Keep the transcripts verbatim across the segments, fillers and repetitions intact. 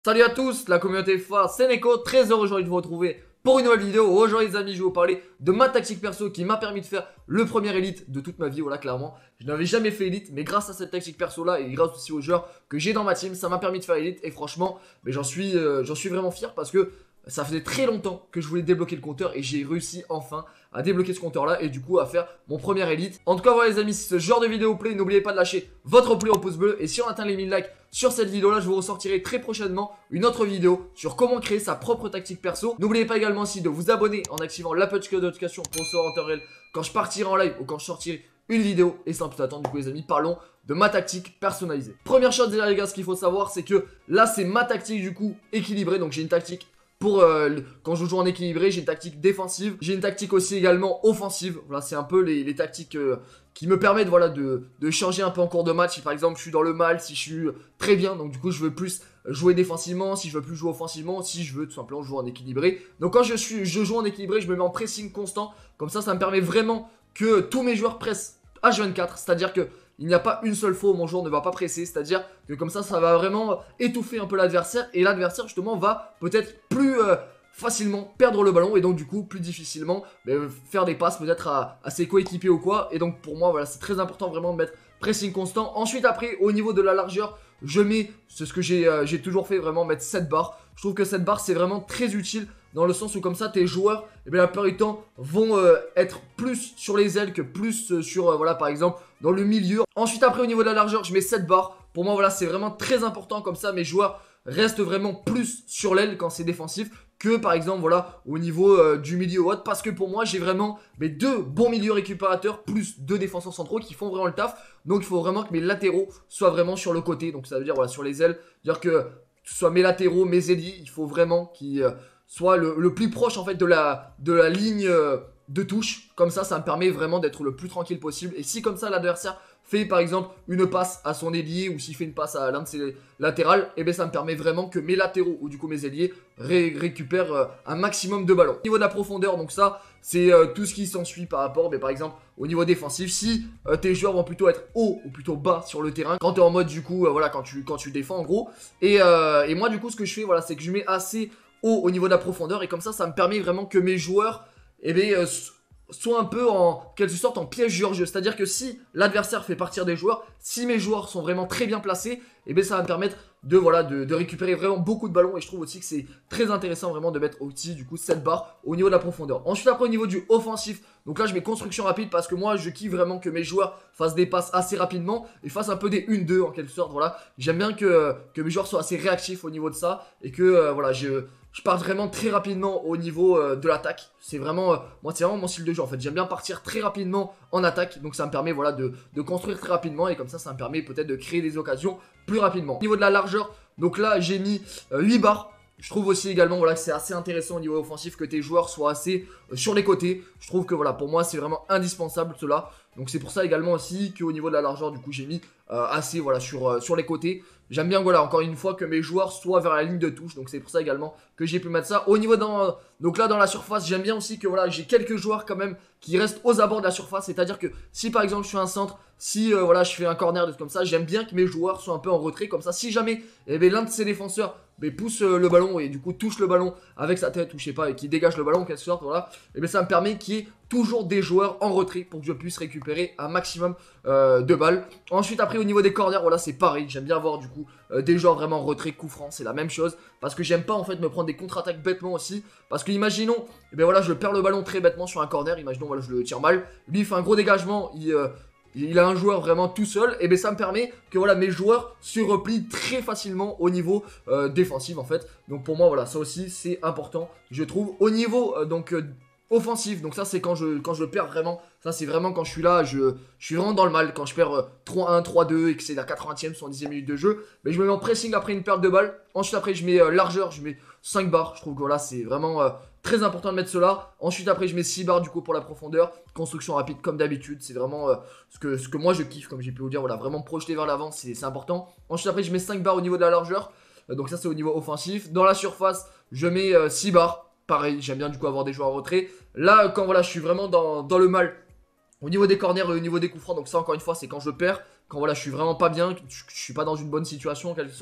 Salut à tous, la communauté F A, c'est Neko, très heureux aujourd'hui de vous retrouver pour une nouvelle vidéo. Aujourd'hui les amis, je vais vous parler de ma tactique perso qui m'a permis de faire le premier élite de toute ma vie, voilà clairement. Je n'avais jamais fait élite, mais grâce à cette tactique perso là et grâce aussi aux joueurs que j'ai dans ma team, ça m'a permis de faire élite. Et franchement, mais j'en suis, euh, j'en suis vraiment fier parce que ça faisait très longtemps que je voulais débloquer le compteur et j'ai réussi enfin à débloquer ce compteur là et du coup à faire mon premier élite. En tout cas voilà les amis, si ce genre de vidéo vous plaît, n'oubliez pas de lâcher votre play au pouce bleu. Et si on atteint les mille likes sur cette vidéo là, je vous ressortirai très prochainement une autre vidéo sur comment créer sa propre tactique perso. N'oubliez pas également aussi de vous abonner en activant la petite cloche de notification pour recevoir en temps réel quand je partirai en live ou quand je sortirai une vidéo. Et sans plus attendre, du coup les amis, parlons de ma tactique personnalisée. Première chose déjà les gars, ce qu'il faut savoir c'est que là c'est ma tactique du coup équilibrée. Donc j'ai une tactique pour euh, quand je joue en équilibré, j'ai une tactique défensive, j'ai une tactique aussi également offensive. Voilà, c'est un peu les, les tactiques euh, qui me permettent voilà, de, de changer un peu en cours de match. Si par exemple je suis dans le mal, si je suis très bien, donc du coup je veux plus jouer défensivement, si je veux plus jouer offensivement, si je veux tout simplement jouer en équilibré. Donc quand je, suis, je joue en équilibré, je me mets en pressing constant. Comme ça, ça me permet vraiment que tous mes joueurs pressent H vingt-quatre, c'est-à-dire que il n'y a pas une seule fois où mon joueur ne va pas presser, c'est-à-dire que comme ça, ça va vraiment étouffer un peu l'adversaire et l'adversaire justement va peut-être plus euh, facilement perdre le ballon et donc du coup plus difficilement euh, faire des passes peut-être à, à ses coéquipiers ou quoi. Et donc pour moi, voilà, c'est très important vraiment de mettre pressing constant. Ensuite après, au niveau de la largeur, je mets, c'est ce que j'ai euh, j'ai toujours fait, vraiment mettre sept barres. Je trouve que cette barre c'est vraiment très utile dans le sens où comme ça tes joueurs, eh bien, la plupart du temps vont euh, être plus sur les ailes que plus euh, sur, euh, voilà par exemple dans le milieu. Ensuite après au niveau de la largeur je mets sept barres. Pour moi voilà c'est vraiment très important, comme ça mes joueurs restent vraiment plus sur l'aile quand c'est défensif que par exemple voilà au niveau euh, du milieu ou autre, parce que pour moi j'ai vraiment mes deux bons milieux récupérateurs plus deux défenseurs centraux qui font vraiment le taf. Donc il faut vraiment que mes latéraux soient vraiment sur le côté, donc ça veut dire voilà sur les ailes, dire que ce soit mes latéraux, mes ailiers, il faut vraiment qu'ils euh, soient le, le plus proche en fait de la, de la ligne euh, de touche. Comme ça ça me permet vraiment d'être le plus tranquille possible. Et si comme ça l'adversaire fait par exemple une passe à son ailier ou s'il fait une passe à l'un de ses latérales, et eh bien ça me permet vraiment que mes latéraux ou du coup mes ailiers ré récupèrent euh, un maximum de ballons. Au niveau de la profondeur, donc ça c'est euh, tout ce qui s'ensuit par rapport, mais par exemple au niveau défensif, si euh, tes joueurs vont plutôt être haut ou plutôt bas sur le terrain quand tu es en mode du coup, euh, voilà quand tu, quand tu défends en gros. Et, euh, et moi du coup ce que je fais voilà c'est que je mets assez haut au niveau de la profondeur et comme ça ça me permet vraiment que mes joueurs eh bien, euh, soit un peu en quelque sorte en piège du hors-jeu. C'est-à-dire que si l'adversaire fait partir des joueurs, si mes joueurs sont vraiment très bien placés, et bien ça va me permettre de, voilà, de, de récupérer vraiment beaucoup de ballons. Et je trouve aussi que c'est très intéressant vraiment de mettre aussi du coup cette barre au niveau de la profondeur. Ensuite après au niveau du offensif, donc là je mets construction rapide parce que moi je kiffe vraiment que mes joueurs fassent des passes assez rapidement et fassent un peu des un deux en quelque sorte. Voilà, j'aime bien que, que mes joueurs soient assez réactifs au niveau de ça et que euh, voilà je... Je pars vraiment très rapidement au niveau euh, de l'attaque. C'est vraiment, euh, moi c'est vraiment mon style de jeu en fait. J'aime bien partir très rapidement en attaque. Donc ça me permet voilà de, de construire très rapidement. Et comme ça, ça me permet peut-être de créer des occasions plus rapidement. Au niveau de la largeur, donc là j'ai mis euh, huit barres. Je trouve aussi également voilà, que c'est assez intéressant au niveau offensif que tes joueurs soient assez euh, sur les côtés. Je trouve que voilà pour moi c'est vraiment indispensable cela. Donc c'est pour ça également aussi qu'au niveau de la largeur du coup j'ai mis euh, assez voilà sur, euh, sur les côtés. J'aime bien voilà encore une fois que mes joueurs soient vers la ligne de touche. Donc c'est pour ça également que j'ai pu mettre ça. Au niveau dans, donc là dans la surface j'aime bien aussi que voilà j'ai quelques joueurs quand même qui restent aux abords de la surface. C'est à dire que si par exemple je fais un centre, si euh, voilà je fais un corner des trucs comme ça, j'aime bien que mes joueurs soient un peu en retrait. Comme ça si jamais eh l'un de ces défenseurs mais pousse euh, le ballon et du coup touche le ballon avec sa tête ou je sais pas et qui dégage le ballon en quelque sorte, voilà, et bien ça me permet qu'il y ait toujours des joueurs en retrait pour que je puisse récupérer un maximum euh, de balles. Ensuite après au niveau des corners, voilà c'est pareil, j'aime bien avoir du coup euh, des joueurs vraiment en retrait, coup franc, c'est la même chose parce que j'aime pas en fait me prendre des contre-attaques bêtement aussi, parce que imaginons, et bien voilà je perds le ballon très bêtement sur un corner, imaginons voilà je le tire mal, lui il fait un gros dégagement, il... Euh, il a un joueur vraiment tout seul, et bien ça me permet que voilà mes joueurs se replient très facilement au niveau euh, défensif en fait. Donc pour moi voilà ça aussi c'est important je trouve. Au niveau euh, donc euh, offensif, donc ça c'est quand je, quand je perds vraiment, ça c'est vraiment quand je suis là, je, je suis vraiment dans le mal, quand je perds euh, trois un, trois deux et que c'est la quatre-vingtième, soixante-dixième minute de jeu, mais je me mets en pressing après une perte de balle. Ensuite après je mets euh, largeur, je mets cinq barres, je trouve que voilà c'est vraiment... Euh, très important de mettre cela. Ensuite après je mets six barres du coup pour la profondeur. Construction rapide comme d'habitude. C'est vraiment euh, ce, que, ce que moi je kiffe, comme j'ai pu vous dire. Voilà, vraiment projeter vers l'avant, c'est important. Ensuite après je mets cinq barres au niveau de la largeur. Euh, donc ça c'est au niveau offensif. Dans la surface je mets euh, six barres. Pareil, j'aime bien du coup avoir des joueurs en retrait. Là quand voilà je suis vraiment dans, dans le mal au niveau des corners et au niveau des coups francs. Donc ça encore une fois c'est quand je perds. Quand voilà je suis vraiment pas bien, je, je suis pas dans une bonne situation en quelque sorte.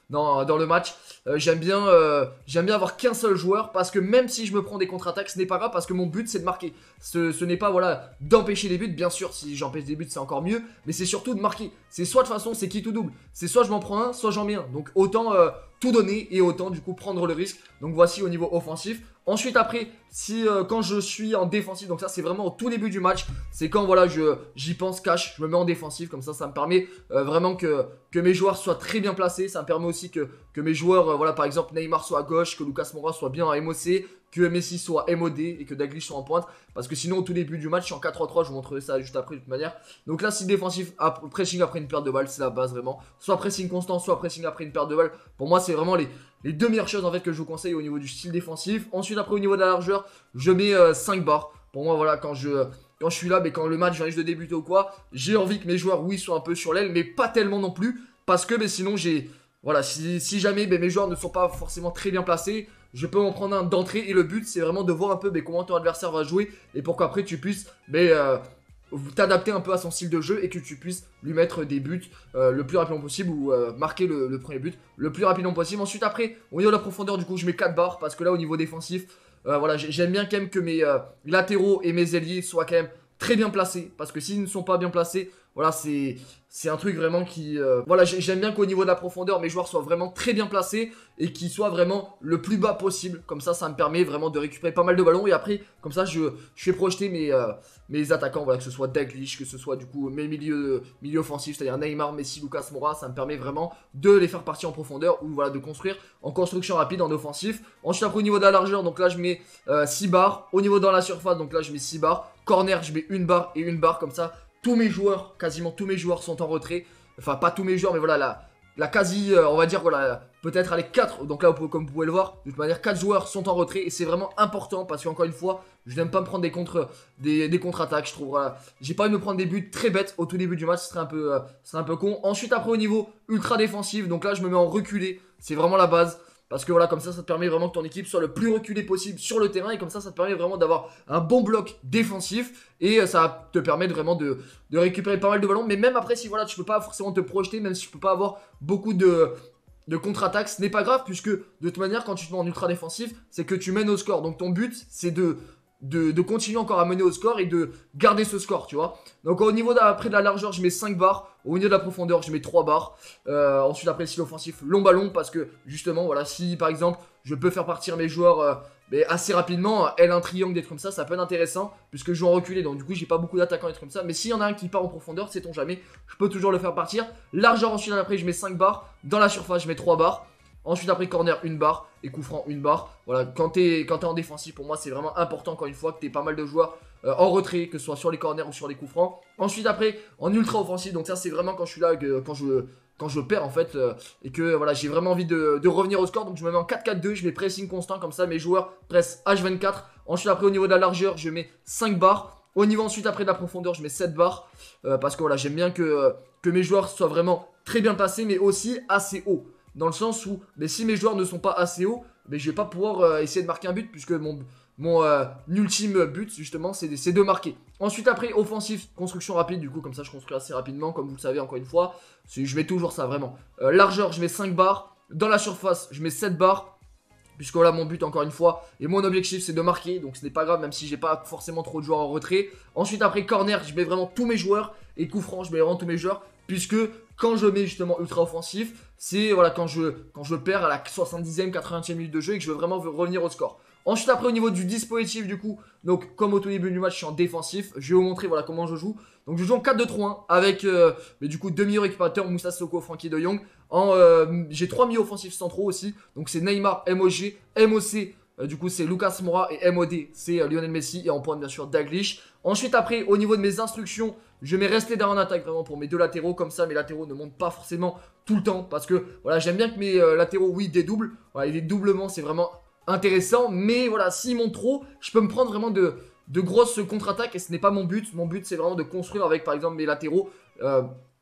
dans, dans le match. Euh, j'aime bien, euh, j'aime bien avoir qu'un seul joueur parce que même si je me prends des contre-attaques, ce n'est pas grave parce que mon but c'est de marquer. Ce, ce n'est pas voilà d'empêcher les buts, bien sûr si j'empêche des buts c'est encore mieux, mais c'est surtout de marquer. C'est soit de toute façon c'est qui tout double, c'est soit je m'en prends un, soit j'en mets un. Donc autant euh, tout donner et autant du coup prendre le risque. Donc voici au niveau offensif. Ensuite après, si euh, quand je suis en défensif, donc ça c'est vraiment au tout début du match, c'est quand voilà je j'y pense cash, je me mets en défensif, comme ça ça me permet euh, vraiment que, que mes joueurs soient très bien placés, ça me permet aussi que, que mes joueurs, euh, voilà par exemple Neymar soit à gauche, que Lucas Moura soit bien en M O C, que Messi soit M O D et que Dalglish soit en pointe, parce que sinon au tout début du match je suis en quatre trois trois, je vous montrerai ça juste après de toute manière. Donc là si défensif, après, pressing après une perte de balle, c'est la base vraiment, soit pressing constant, soit pressing après une perte de balle, pour moi c'est vraiment les... Les deux meilleures choses en fait que je vous conseille au niveau du style défensif. Ensuite après au niveau de la largeur, je mets euh, cinq barres. Pour moi voilà quand je, quand je suis là, mais quand le match vient juste de débuter ou quoi, j'ai envie que mes joueurs oui soient un peu sur l'aile, mais pas tellement non plus. Parce que mais sinon j'ai... Voilà, si, si jamais ben, mes joueurs ne sont pas forcément très bien placés, je peux en prendre un d'entrée. Et le but c'est vraiment de voir un peu ben, comment ton adversaire va jouer. Et pour qu'après tu puisses... Ben, euh, t'adapter un peu à son style de jeu et que tu puisses lui mettre des buts euh, le plus rapidement possible ou euh, marquer le, le premier but le plus rapidement possible. Ensuite après au niveau de la profondeur du coup je mets quatre barres parce que là au niveau défensif euh, voilà j'aime bien quand même que mes euh, latéraux et mes ailiers soient quand même très bien placés parce que s'ils ne sont pas bien placés voilà c'est c'est un truc vraiment qui euh, voilà j'aime bien qu'au niveau de la profondeur mes joueurs soient vraiment très bien placés et qu'ils soient vraiment le plus bas possible, comme ça ça me permet vraiment de récupérer pas mal de ballons et après comme ça je, je fais projeter mes, euh, mes attaquants, voilà que ce soit Dalglish, que ce soit du coup mes milieux, milieux offensifs, c'est à dire Neymar, Messi, Lucas Moura, ça me permet vraiment de les faire partir en profondeur ou voilà de construire en construction rapide en offensif. Ensuite après au niveau de la largeur, donc là je mets euh, six barres, au niveau dans la surface donc là je mets six barres, corner je mets une barre et une barre, comme ça tous mes joueurs, quasiment tous mes joueurs sont en retrait. Enfin, pas tous mes joueurs, mais voilà, la, la quasi, euh, on va dire, voilà, peut-être les quatre. Donc là, comme vous pouvez le voir, de toute manière, quatre joueurs sont en retrait. Et c'est vraiment important parce qu'encore une fois, je n'aime pas me prendre des contre des, des contre-attaques. Je trouve, voilà, j'ai pas envie de me prendre des buts très bêtes au tout début du match. Ce serait un peu, euh, ce serait un peu con. Ensuite, après, au niveau ultra défensif, donc là, je me mets en reculé. C'est vraiment la base. Parce que voilà, comme ça, ça te permet vraiment que ton équipe soit le plus reculée possible sur le terrain. Et comme ça, ça te permet vraiment d'avoir un bon bloc défensif. Et ça te permet vraiment de, de récupérer pas mal de ballons. Mais même après, si voilà, tu peux pas forcément te projeter, même si tu peux pas avoir beaucoup de, de contre-attaques, ce n'est pas grave. Puisque de toute manière, quand tu te mets en ultra défensif, c'est que tu mènes au score. Donc ton but, c'est de... De, de continuer encore à mener au score et de garder ce score, tu vois. Donc au niveau de, après de la largeur, je mets cinq barres. Au niveau de la profondeur, je mets trois barres. Euh, ensuite, après, style offensif, long ballon. Parce que justement, voilà, si par exemple, je peux faire partir mes joueurs euh, mais assez rapidement, L un triangle, d'être comme ça, ça peut être intéressant. Puisque je joue en reculé, donc du coup, j'ai pas beaucoup d'attaquants d'être comme ça. Mais s'il y en a un qui part en profondeur, sait-on jamais, je peux toujours le faire partir. Largeur, ensuite, après, je mets cinq barres. Dans la surface, je mets trois barres. Ensuite après corner une barre et coup franc une barre. Voilà, quand t'es quand t'es en défensif, pour moi c'est vraiment important encore une fois que t'aies pas mal de joueurs euh, en retrait, que ce soit sur les corners ou sur les coups francs. Ensuite après en ultra offensif, donc ça c'est vraiment quand je suis là, que, quand je quand je perds en fait euh, et que voilà j'ai vraiment envie de, de revenir au score. Donc je me mets en quatre quatre deux, je mets pressing constant, comme ça mes joueurs pressent H vingt-quatre. Ensuite après au niveau de la largeur, je mets cinq barres. Au niveau ensuite après de la profondeur, je mets sept barres euh, parce que voilà j'aime bien que, euh, que mes joueurs soient vraiment très bien passés mais aussi assez haut. Dans le sens où, mais si mes joueurs ne sont pas assez hauts, mais je vais pas pouvoir euh, essayer de marquer un but, puisque mon, mon euh, ultime but, justement, c'est de, de marquer. Ensuite, après, offensif, construction rapide, du coup, comme ça, je construis assez rapidement, comme vous le savez, encore une fois. Je mets toujours ça, vraiment. Euh, largeur, je mets cinq barres. Dans la surface, je mets sept barres. Puisque voilà, mon but, encore une fois, et mon objectif, c'est de marquer. Donc, ce n'est pas grave, même si j'ai pas forcément trop de joueurs en retrait. Ensuite, après, corner, je mets vraiment tous mes joueurs. Et coup franc, je mets vraiment tous mes joueurs. Puisque quand je mets justement ultra offensif, c'est voilà quand je, quand je perds à la soixante-dixième, quatre-vingtième minute de jeu et que je veux vraiment revenir au score. Ensuite après au niveau du dispositif du coup, donc comme au tout début du match je suis en défensif, je vais vous montrer voilà comment je joue. Donc je joue en quatre deux trois un avec euh, mais du coup deux milieux récupérateurs, Moussa Sissoko, Frankie de Jong. euh, J'ai trois milieux offensifs centraux aussi, donc c'est Neymar, M O G, M O C. Euh, du coup c'est Lucas Moura et M O D c'est euh, Lionel Messi et en pointe bien sûr Dalglish. Ensuite après au niveau de mes instructions, je mets rester derrière en attaque vraiment pour mes deux latéraux, comme ça mes latéraux ne montent pas forcément tout le temps parce que voilà j'aime bien que mes euh, latéraux oui dédoublent, voilà, et les doublements c'est vraiment intéressant, mais voilà s'ils montent trop je peux me prendre vraiment de, de grosses contre-attaques et ce n'est pas mon but. Mon but c'est vraiment de construire avec par exemple mes latéraux euh,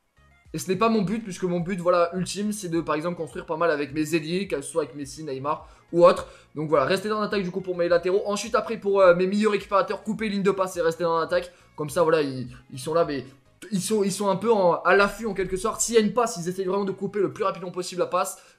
et ce n'est pas mon but, puisque mon but voilà ultime c'est de par exemple construire pas mal avec mes ailiers, que ce soit avec Messi, Neymar ou autre. Donc voilà, rester dans l'attaque du coup pour mes latéraux. Ensuite après pour euh, mes milieux récupérateurs, couper ligne de passe et rester dans l'attaque. Comme ça voilà, ils, ils sont là mais ils sont, ils sont un peu en, à l'affût en quelque sorte. S'il y a une passe, ils essayent vraiment de couper le plus rapidement possible la passe.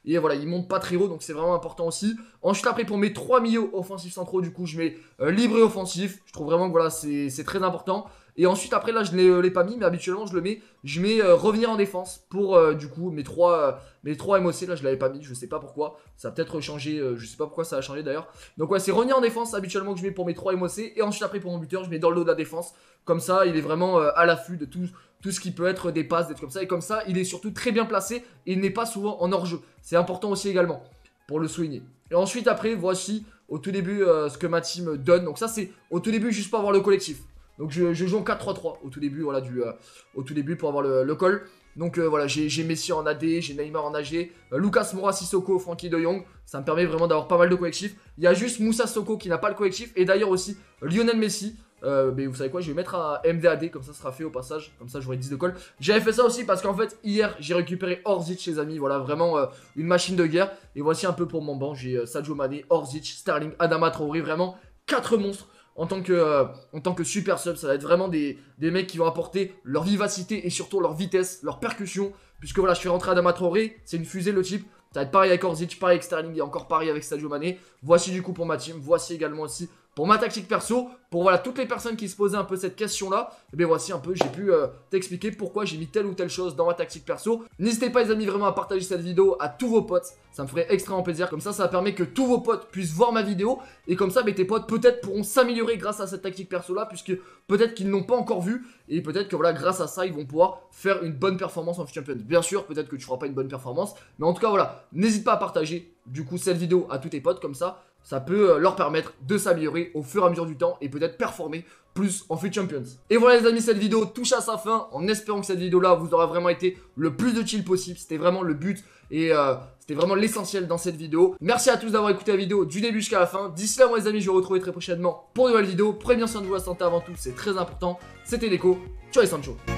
Et voilà, il monte pas très haut, donc c'est vraiment important aussi. Ensuite, après, pour mes trois milieux offensifs centraux, du coup, je mets euh, libre et offensif. Je trouve vraiment que voilà, c'est très important. Et ensuite, après, là, je ne l'ai pas mis, mais habituellement, je le mets. Je mets euh, revenir en défense pour, euh, du coup, mes trois, euh, mes trois M O C. Là, je l'avais pas mis, je sais pas pourquoi. Ça a peut-être changé, euh, je sais pas pourquoi ça a changé d'ailleurs. Donc, ouais, c'est revenir en défense, habituellement, que je mets pour mes trois M O C. Et ensuite, après, pour mon buteur, je mets dans le dos de la défense. Comme ça, il est vraiment euh, à l'affût de tout, tout ce qui peut être des passes, d'être comme ça. Et comme ça, il est surtout très bien placé et il n'est pas souvent en hors-jeu. C'est important aussi également, pour le souligner. Et ensuite, après, voici au tout début euh, ce que ma team donne. Donc, ça, c'est au tout début, juste pour avoir le collectif. Donc je, je joue en quatre trois trois au tout début, voilà, du, euh, au tout début pour avoir le, le call. Donc euh, voilà, j'ai Messi en A D, j'ai Neymar en A G, euh, Lucas Moura, Sissoko, Frankie de Jong. Ça me permet vraiment d'avoir pas mal de collectifs. Il y a juste Moussa Sissoko qui n'a pas le collectif. Et d'ailleurs aussi Lionel Messi. Euh, mais vous savez quoi, je vais mettre un M D A D, comme ça, ça sera fait au passage. Comme ça, j'aurai dix de call. J'avais fait ça aussi parce qu'en fait, hier, j'ai récupéré Orzic, les amis. Voilà, vraiment euh, une machine de guerre. Et voici un peu pour mon banc. J'ai euh, Sadio Mané, Orzic, Sterling, Adama Traoré. Vraiment quatre monstres. En tant, que, euh, en tant que super sub, ça va être vraiment des, des mecs qui vont apporter leur vivacité et surtout leur vitesse, leur percussion. Puisque voilà, je suis rentré à Adama Traoré, c'est une fusée le type. Ça va être pareil avec Orzic, pareil avec Sterling et encore pareil avec Sadio Mané. Voici du coup pour ma team, voici également aussi pour ma tactique perso. Pour voilà toutes les personnes qui se posaient un peu cette question là, et bien voici un peu, j'ai pu euh, t'expliquer pourquoi j'ai mis telle ou telle chose dans ma tactique perso. N'hésitez pas les amis vraiment à partager cette vidéo à tous vos potes, ça me ferait extrêmement plaisir. Comme ça, ça permet que tous vos potes puissent voir ma vidéo. Et comme ça, ben, tes potes peut-être pourront s'améliorer grâce à cette tactique perso là, puisque peut-être qu'ils n'ont pas encore vu. Et peut-être que voilà, grâce à ça, ils vont pouvoir faire une bonne performance en Champions. Bien sûr, peut-être que tu feras pas une bonne performance, mais en tout cas voilà, n'hésite pas à partager du coup cette vidéo à tous tes potes, comme ça ça peut euh, leur permettre de s'améliorer au fur et à mesure du temps et peut-être performer plus en FUT Champions. Et voilà les amis, cette vidéo touche à sa fin en espérant que cette vidéo là vous aura vraiment été le plus utile possible. C'était vraiment le but et euh, c'était vraiment l'essentiel dans cette vidéo. Merci à tous d'avoir écouté la vidéo du début jusqu'à la fin. D'ici là moi les amis, je vous retrouve très prochainement pour une nouvelle vidéo. Prenez bien soin de vous, la santé avant tout, c'est très important. C'était Neko, ciao les Sancho.